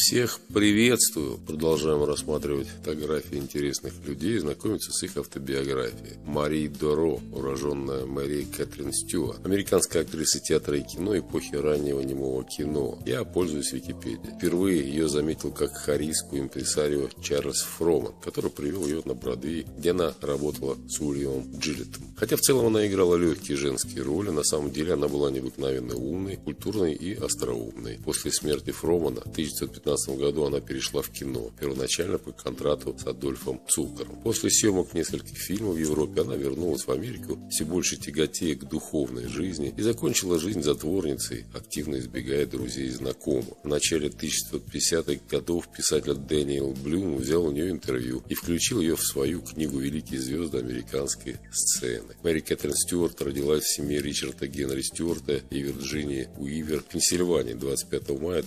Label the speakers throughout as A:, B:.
A: Всех приветствую! Продолжаем рассматривать фотографии интересных людей и знакомиться с их автобиографией. Мари Доро, уроженная Мэри Кэтрин Стюарт, американская актриса театра и кино эпохи раннего немого кино. Я пользуюсь Википедией. Впервые ее заметил как харизку импресарио Чарльз Фроман, который привел ее на Бродвей, где она работала с Уильямом Джилетом. Хотя в целом она играла легкие женские роли, на самом деле она была необыкновенно умной, культурной и остроумной. После смерти Фромана в 1915 году она перешла в кино, первоначально по контракту с Адольфом Цукером. После съемок нескольких фильмов в Европе она вернулась в Америку, все больше тяготея к духовной жизни, и закончила жизнь затворницей, активно избегая друзей и знакомых. В начале 1950-х годов писатель Дэниел Блюм взял у нее интервью и включил ее в свою книгу «Великие звезды американской сцены». Мэри Кэтрин Стюарт родилась в семье Ричарда Генри Стюарта и Вирджинии Уивер в Пенсильвании 25 мая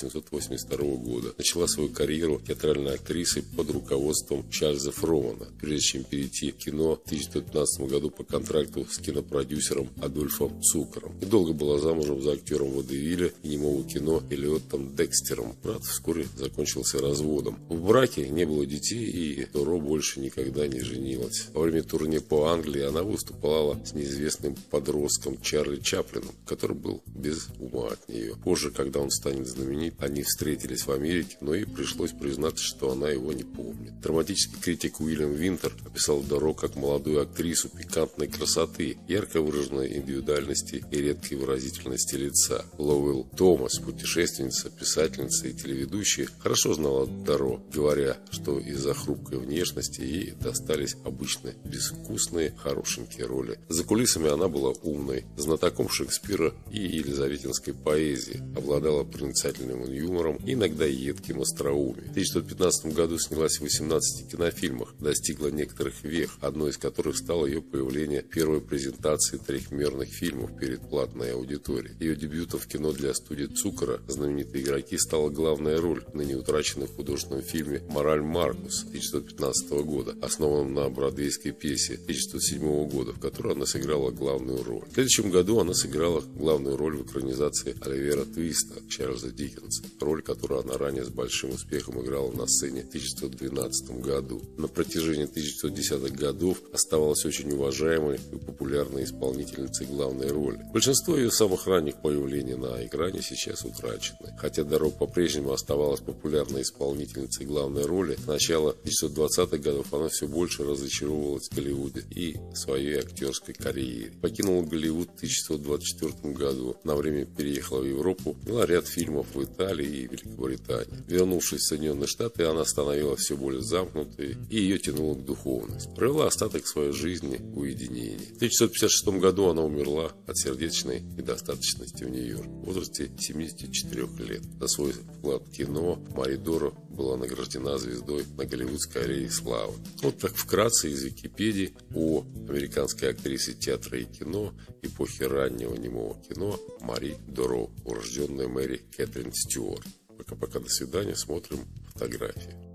A: 1882 года. Начала свою карьеру театральной актрисы под руководством Чарльза Фромана, прежде чем перейти в кино в 1915 году по контракту с кинопродюсером Адольфом Цукером. И долго была замужем за актером водевиля и немого кино Элиотом Декстером. Брак вскоре закончился разводом. В браке не было детей, и Доро больше никогда не женилась. Во время турне по Англии она выступала с неизвестным подростком Чарли Чаплином, который был без ума от нее. Позже, когда он станет знаменит, они встретились в Америке, но ей пришлось признаться, что она его не помнит. Драматический критик Уильям Винтер описал Доро как молодую актрису пикантной красоты, ярко выраженной индивидуальности и редкой выразительности лица. Лоуэлл Томас, путешественница, писательница и телеведущая, хорошо знала Доро, говоря, что из-за хрупкой внешности ей достались обычно безвкусные, хорошенькие роли. За кулисами она была умной, знатоком Шекспира и елизаветинской поэзии, обладала проницательным юмором и иногда едким остроумием. В 1915 году снялась в 18 кинофильмах, достигла некоторых вех, одной из которых стало ее появление в первой презентации трехмерных фильмов перед платной аудиторией. Ее дебютом в кино для студии Цукера «Знаменитые игроки» стала главная роль в ныне утраченном художественном фильме «Мораль Маркус» 1915 года, основанном на бродвейской пьесе 1907 года, в которой она сыграла главную роль. В следующем году она сыграла главную роль в экранизации Оливера Твиста Чарльза Диккенса, роль, которую она ранее с большим успехом играла на сцене в 1912 году. На протяжении 1910-х годов оставалась очень уважаемой и популярной исполнительницей главной роли. Большинство ее самых ранних появлений на экране сейчас утрачены. Хотя Доро по-прежнему оставалась популярной исполнительницей главной роли, с начала 1920-х годов она все больше разочаровывалась в Голливуде и своей актерской карьере. Покинула Голливуд в 1924 году, на время переехала в Европу, вела ряд фильмов в Италии и Великобритании. Вернувшись в Соединенные Штаты, она становилась все более замкнутой, и ее тянуло к духовности. Провела остаток своей жизни в уединении. В 1956 году она умерла от сердечной недостаточности в Нью-Йорке в возрасте 74 лет. За свой вклад в кино Мари Доро была награждена звездой на Голливудской аллее славы. Вот так вкратце из Википедии о американской актрисе театра и кино эпохи раннего немого кино Мари Доро, урожденная Мэри Кэтрин Стюарт. Пока-пока, до свидания, смотрим фотографии.